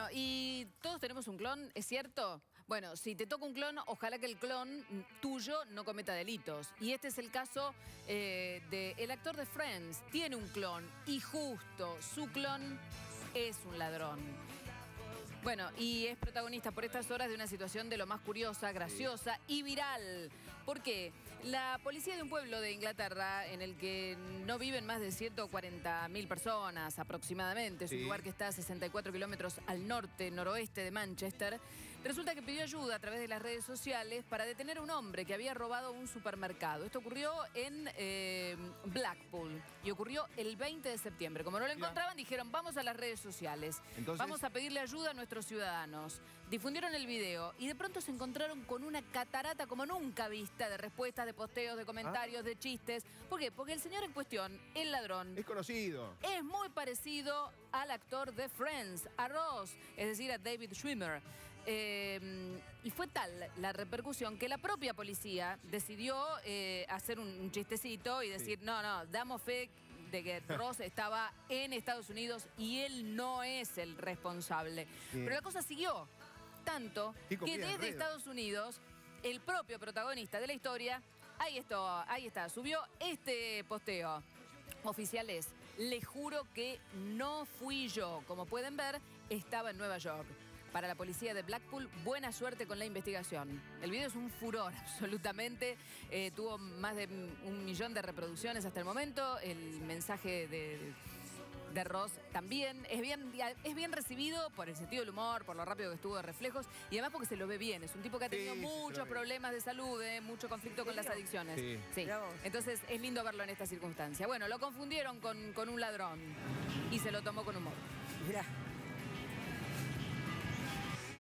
Bueno, y todos tenemos un clon, ¿es cierto? Bueno, si te toca un clon, ojalá que el clon tuyo no cometa delitos. Y este es el caso del actor de Friends. Tiene un clon y justo su clon es un ladrón. Bueno, y es protagonista por estas horas de una situación de lo más curiosa, graciosa y viral. ¿Por qué? La policía de un pueblo de Inglaterra en el que no viven más de 140.000 personas aproximadamente, es un lugar que está a 64 kilómetros al noroeste de Manchester, resulta que pidió ayuda a través de las redes sociales para detener a un hombre que había robado un supermercado. Esto ocurrió en Blackpool y ocurrió el 20 de septiembre. Como no lo encontraban, dijeron, vamos a las redes sociales. Entonces, vamos a pedirle ayuda a nuestros ciudadanos. Difundieron el video y de pronto se encontraron con una catarata como nunca vista de respuestas, de posteos, de comentarios, de chistes. ¿Por qué? Porque el señor en cuestión, el ladrón, es conocido. Es muy parecido al actor de Friends, a Ross, es decir, a David Schwimmer. Y fue tal la repercusión que la propia policía decidió hacer un chistecito y decir, no, damos fe de que Ross estaba en Estados Unidos y él no es el responsable. Pero la cosa siguió tanto que desde Estados Unidos, el propio protagonista de la historia, ahí está, subió este posteo. Oficiales, les juro que no fui yo. Como pueden ver, estaba en Nueva York. Para la policía de Blackpool, buena suerte con la investigación. El video es un furor, absolutamente. Tuvo más de 1 millón de reproducciones hasta el momento. El mensaje de Ross también es bien recibido por el sentido del humor, por lo rápido que estuvo de reflejos y además porque se lo ve bien. Es un tipo que ha tenido muchos problemas de salud, mucho conflicto con las adicciones. Sí. Entonces es lindo verlo en esta circunstancia. Bueno, lo confundieron con un ladrón y se lo tomó con humor. Mirá.